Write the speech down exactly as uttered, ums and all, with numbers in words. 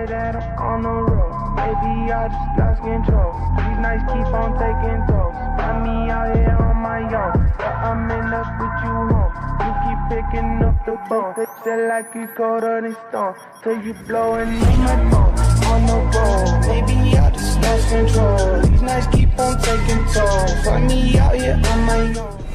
that I'm on the road. Maybe I just lost control. These nights keep on taking tolls. Find me out here on my own, but I'm in love with you home. You keep picking up the phone. Feel like you colder than stone, till you blowing on my phone. On the road, maybe I just lost control. These nights keep on taking tolls. Find me out here on my own.